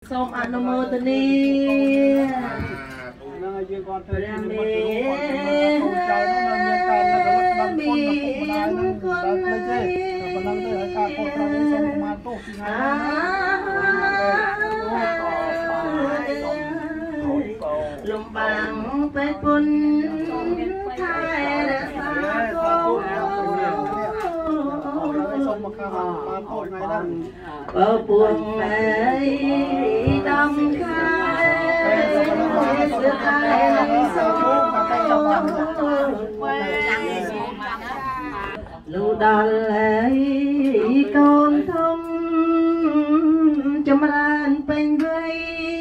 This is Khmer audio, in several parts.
សូមអនុមោទនានឹងឲ្យយើងគាត់ធ្វើជាមិត្តរួមកូនចៅនោះនៅមានការនឹករលឹកដឹងគុណរបស់ពុកម្ដាយនឹងដល់ភ្លេចទេប៉ុណ្ណឹងទៅឲ្យការខុសត្រូវនេះសូមប្រមាណទោសពីថ្ងៃនេះលំបាំងពេពុនថែរក្សាកូនសូមមកខាងបានទោសថ្ងៃហ្នឹងបើពួងអើយដំខាស្ដាយសូមលូដល់អើយកូនធំចម្រើនពេញវ័យ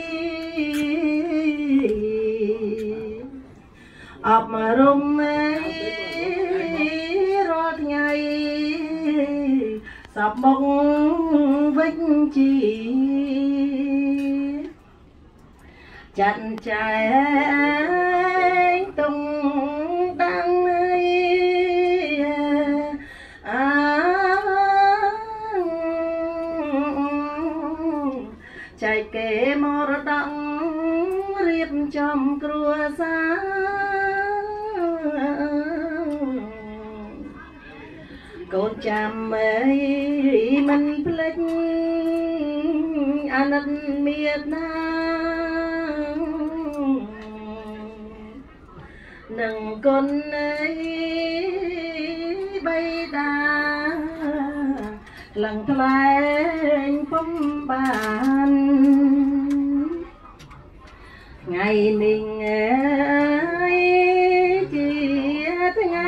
អបមករំអើយរាល់ថ្ងៃសពមកវិញជីចាត់ចែងតុងដាំងចែកគេមរតករៀបចំគ្រួសារកូនចាំអើយមិនភ្លេចអាណិតមេត្តានឹងគុណអើយបៃតាលឹងថ្លែងពុំបានថ្ងៃនេះអើយជាថ្ងៃ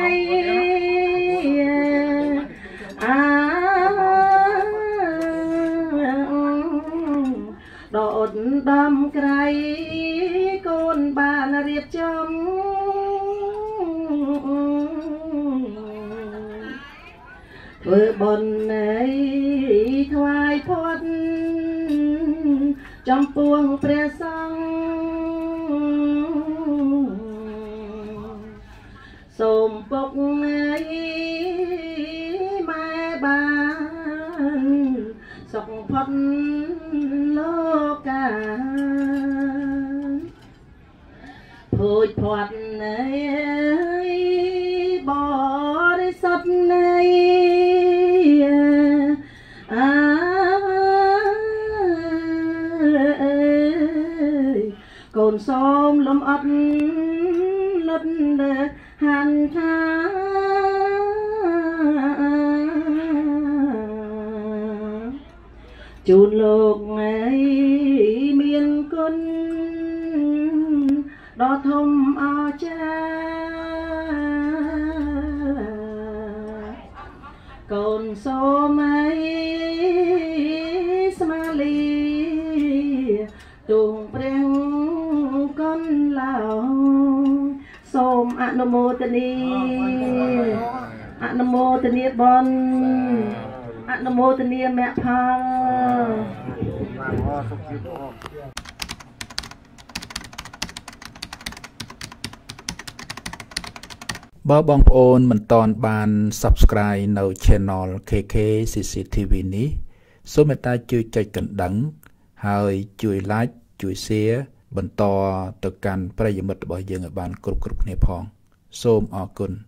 ដកដំក្រៃកូនបានរៀបចំធ្វើបុណ្យនៃថ្វាយផុតចំពោះព្រះសង្ឃសូមពុកអើយម៉ែបានសុខផុតលោកកាភូចផាត់អើយបរិសុទ្ធនៃកូនសូមលំអត់លុតហាន់ថាជូនលោកអើយមានគុណដ៏ធំអស្ចារ្យកូនសូមអើយស្មាលីទូងព្រះកូនឡៅសូមអនុមោទនាអនុមោទនាបុណ្យអនុមោទនាមគ្គផលបើបងប្អូនមិនទាន់បាន Subscribe នៅ Channel KK CCTV នេះសូមមេត្តាជួយចុចកណ្ដឹងហើយជួយ Like ជួយ Share បន្តទៅកាន់ប្រិយមិត្តរបស់យើងឲ្យបានគ្រប់គ្នាផងសូមអរគុណ